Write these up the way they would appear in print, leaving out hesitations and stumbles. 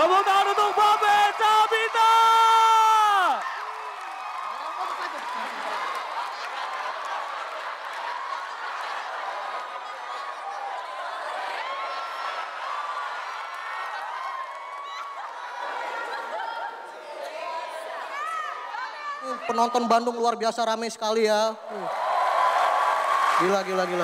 Tepuk tangan untuk Babe Tabita. Penonton Bandung luar biasa ramai sekali ya. Gila.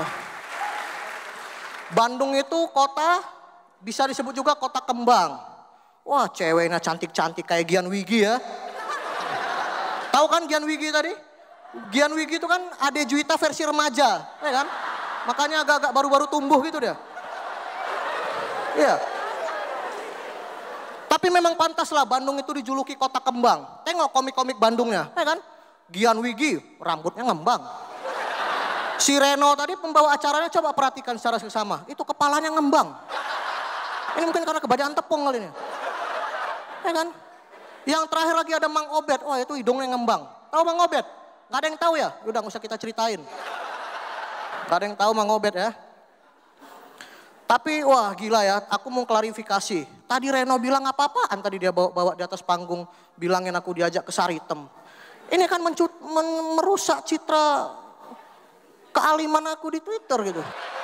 Bandung itu kota, bisa disebut juga kota kembang. Wah, ceweknya cantik-cantik kayak Gian Wigi ya. Tahu kan Gian Wigi tadi? Gian Wigi itu kan Ade Juwita versi remaja, ya kan? Makanya agak-agak baru-baru tumbuh gitu dia. Iya. Tapi memang pantas lah Bandung itu dijuluki kota kembang. Tengok komik-komik Bandungnya, ya kan? Gian Wigi, rambutnya ngembang. Si Reno tadi pembawa acaranya coba perhatikan secara seksama. Itu kepalanya ngembang. Ini mungkin karena kebanyakan tepung kali ini. Ya kan? Yang terakhir lagi ada Mang Obed. Wah itu hidungnya ngembang. Tahu Mang Obed? Gak ada yang tahu ya? Udah gak usah kita ceritain. Gak ada yang tahu Mang Obed ya. Tapi wah gila ya, aku mau klarifikasi. Tadi Reno bilang apa-apaan tadi dia bawa di atas panggung. Bilangin aku diajak ke Saritem. Ini kan merusak citra kealiman aku di Twitter gitu.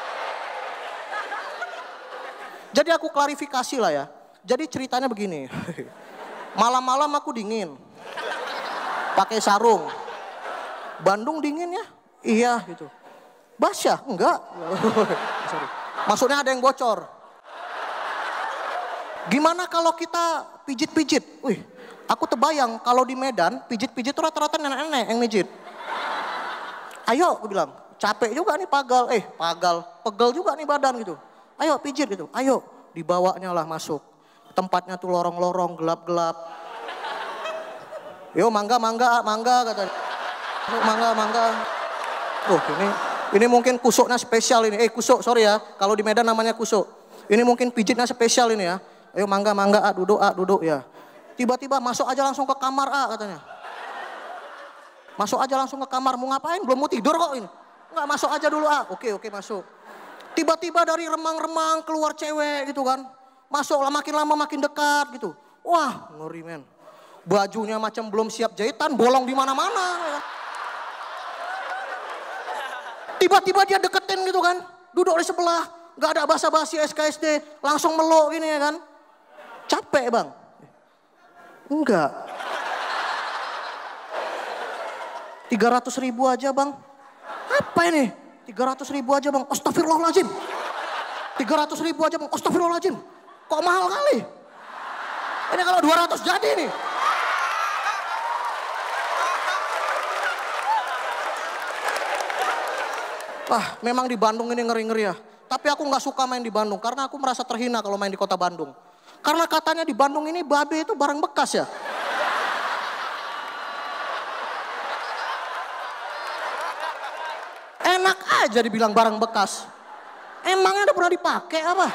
Jadi aku klarifikasi lah ya. Jadi ceritanya begini. Malam-malam aku dingin. Pakai sarung. Bandung dingin ya? Iya gitu. Basah? Enggak. Sorry. Maksudnya ada yang bocor. Gimana kalau kita pijit-pijit? Wih, aku terbayang kalau di Medan pijit-pijit itu rata-rata nenek-nenek yang mijit. Ayo, aku bilang, capek juga nih pegel juga nih badan gitu. Ayo pijit gitu, ayo. Dibawanya lah masuk. Tempatnya tuh lorong-lorong, gelap-gelap. Yo mangga katanya. Mangga. Ini mungkin kusuknya spesial ini. Kusuk, sorry ya. Kalau di Medan namanya kusuk. Ini mungkin pijitnya spesial ini ya. Ayo mangga, duduk ya. Tiba-tiba masuk aja langsung ke kamar katanya. Masuk aja langsung ke kamar, mau ngapain? Belum mau tidur kok ini. Enggak, masuk aja dulu Oke, masuk. Tiba-tiba dari remang-remang keluar cewek gitu kan. Masuk lah makin lama makin dekat gitu. Wah, ngeri men. Bajunya macam belum siap jahitan, bolong di mana-mana. Tiba-tiba dia deketin gitu kan. Duduk di sebelah, gak ada basa-basi SKSD, langsung meluk gini ya kan. Capek bang? Enggak. 300.000 aja bang. Apa ini? 300.000 aja bang. Astagfirullahaladzim. 300.000 aja bang. Astagfirullahaladzim. Kok mahal kali? Ini kalau 200 jadi nih. Memang di Bandung ini ngeri-ngeri ya. Tapi aku gak suka main di Bandung. Karena aku merasa terhina kalau main di kota Bandung. Karena katanya di Bandung ini babe itu barang bekas ya. Enak aja dibilang barang bekas. Emangnya udah pernah dipakai apa?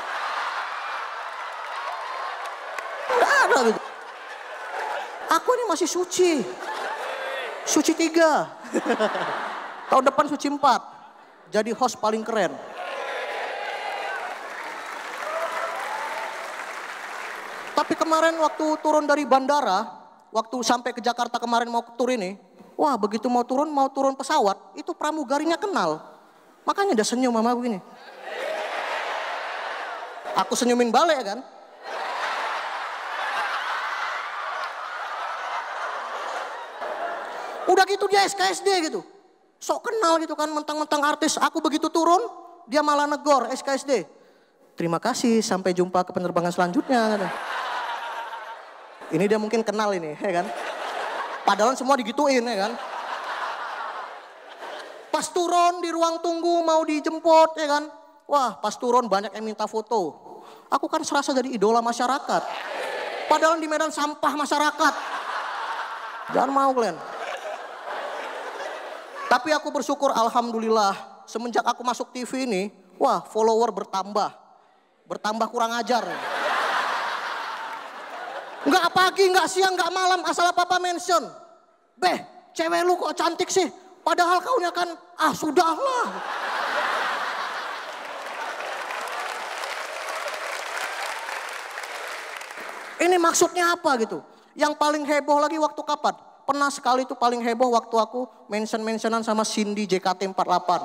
Nggak ada gitu. Aku ini masih suci. Suci 3. Tahun depan suci 4. Jadi host paling keren. Tapi kemarin waktu turun dari bandara, waktu sampai ke Jakarta kemarin mau tur ini, wah begitu mau turun pesawat, itu pramugarinya kenal. Makanya dia senyum sama aku gini. Aku senyumin balik kan. Udah gitu dia SKSD gitu. Sok kenal gitu kan, mentang-mentang artis. Aku begitu turun, dia malah negor SKSD. Terima kasih, sampai jumpa ke penerbangan selanjutnya. Ini dia mungkin kenal ini, ya kan. Padahal semua digituin, ya kan. Pas turun di ruang tunggu mau dijemput, ya kan. Wah, pas turun banyak yang minta foto. Aku kan serasa jadi idola masyarakat. Padahal di Medan sampah masyarakat. Jangan mau kalian. Tapi aku bersyukur alhamdulillah semenjak aku masuk TV ini, wah follower bertambah. Bertambah kurang ajar. Enggak pagi, enggak siang, enggak malam asal apa-apa mention. Beh, cewek lu kok cantik sih? Padahal kaunya kan, sudahlah. Ini maksudnya apa gitu? Yang paling heboh lagi waktu kapan? Pernah sekali tuh paling heboh waktu aku mention-mentionan sama Cindy JKT48.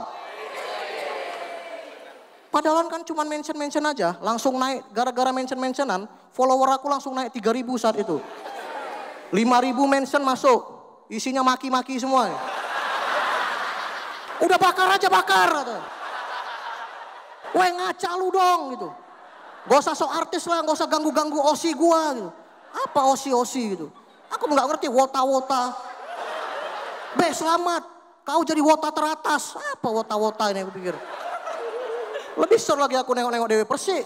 Padahal kan cuma mention-mention aja, langsung naik gara-gara mention-mentionan, follower aku langsung naik 3.000 saat itu. 5.000 mention masuk, isinya maki-maki semua. Udah bakar aja bakar. Weh ngaca lu dong gitu. Gak usah sok artis lah, gak usah ganggu-ganggu osi gua gitu. Apa osi-osi gitu. Aku nggak ngerti wota-wota. Be selamat, kau jadi wota teratas. Apa wota-wota ini aku pikir. Lebih seru lagi aku nengok-nengok Dewi Persik.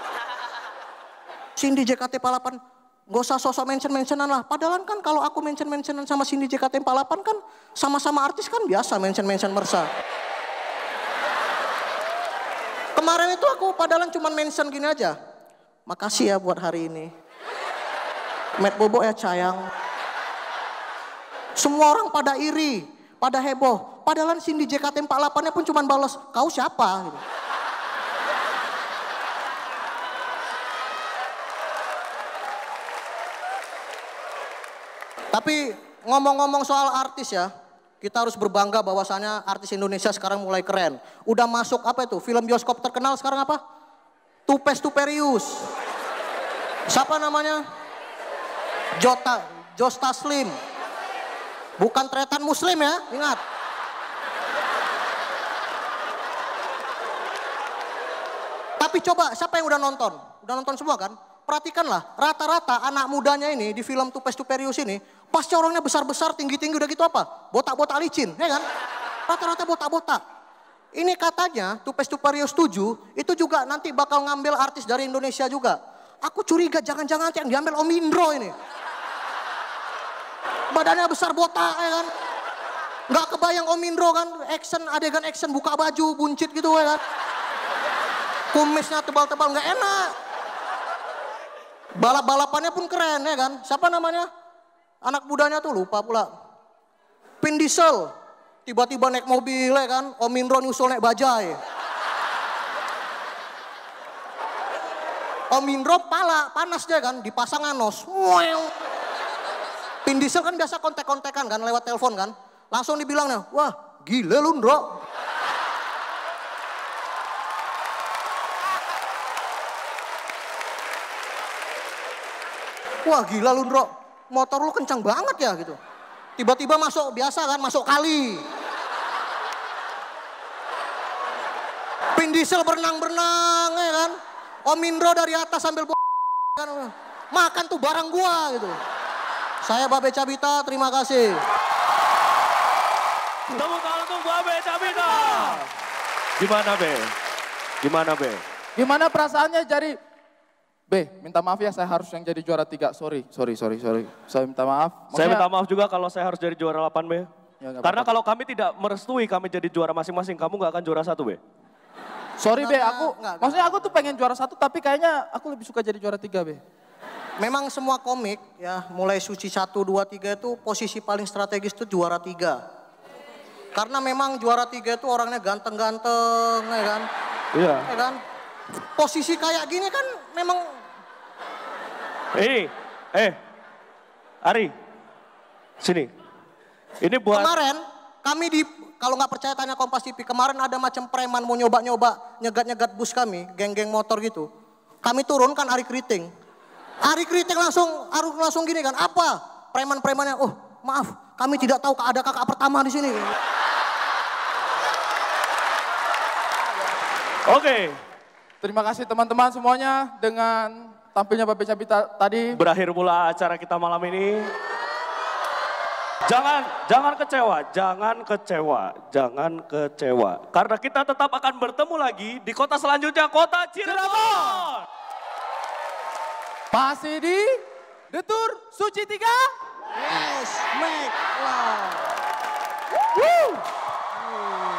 Cindy JKT48, gak usah sosok mention-mentionan lah. Padahal kan kalau aku mention-mentionan sama Cindy JKT48 kan sama-sama artis kan biasa mention-mention mersa. Kemarin itu aku padahal cuma mention gini aja. Makasih ya buat hari ini. Met Bobo ya sayang. Semua orang pada iri, pada heboh. Padahal Cindy JKT48-nya pun cuma balas, kau siapa? Gitu. Tapi ngomong-ngomong soal artis ya, kita harus berbangga bahwasannya artis Indonesia sekarang mulai keren. Udah masuk apa itu, film bioskop terkenal sekarang apa? Tupes Tuperius. Siapa namanya? Josh Taslim. Bukan Tretan Muslim ya, ingat. Tapi coba, siapa yang udah nonton? Udah nonton semua kan? Perhatikanlah, rata-rata anak mudanya ini di film Tupes Tuperius ini, pasti orangnya besar-besar, tinggi-tinggi, udah gitu apa? Botak-botak licin, ya kan? Rata-rata botak-botak. Ini katanya Tupes Tuperius 7, itu juga nanti bakal ngambil artis dari Indonesia juga. Aku curiga jangan-jangan yang diambil Om Indro ini. Badannya besar botak ya kan. Nggak kebayang Om Indro kan, adegan action buka baju, buncit gitu ya kan. Kumisnya tebal-tebal, nggak enak. Balap-balapannya pun keren ya kan. Siapa namanya? Anak mudanya tuh lupa pula. Vin Diesel. Tiba-tiba naik mobil ya kan. Om Indro nyusul naik bajai. Om Indro panas dia kan. Dipasang anos. Vin Diesel kan biasa kontek-kontekan kan lewat telepon kan. Langsung dibilangnya, wah gila lu Ndro. Wah gila lu Ndro, motor lu kencang banget ya gitu. Tiba-tiba masuk biasa kan, masuk kali. Vin Diesel berenang-berenang ya kan. Om Indro dari atas sambil kan, makan tuh barang gua gitu. Saya Babe Cabita, terima kasih. Tepuk tangan untuk Babe Cabita. Gimana Be? Gimana Be? Gimana perasaannya jadi minta maaf ya, saya harus yang jadi juara 3. Sorry. Saya minta maaf. Saya minta maaf juga kalau saya harus jadi juara 8 Be. Ya, Karena apa-apa. kalau kami tidak merestui kami jadi juara masing-masing, kamu gak akan juara 1 Be. Sorry Be, Enggak. maksudnya aku tuh pengen juara 1 tapi kayaknya aku lebih suka jadi juara 3 Be. Memang semua komik ya, mulai Suci 1, 2, 3 itu posisi paling strategis itu juara 3. Karena memang juara 3 itu orangnya ganteng-ganteng ya kan. Iya. Ya kan? Posisi kayak gini kan memang. Ari, sini. Ini buat. Kemarin kami kalau nggak percaya tanya Kompas TV, kemarin ada macam preman mau nyoba-nyoba nyegat-nyegat bus kami, geng-geng motor gitu. Kami turun kan Ari Kriting. Ari Kriting langsung gini kan, apa? Preman-premannya, oh maaf, kami tidak tahu ada kakak pertama di sini. Oke. Terima kasih teman-teman semuanya dengan tampilnya Babe Cabita tadi. Berakhir pula acara kita malam ini. Jangan kecewa. Karena kita tetap akan bertemu lagi di kota selanjutnya, kota Cirebon. Masih di The Tour Suci 3. Yes, make love. Woo!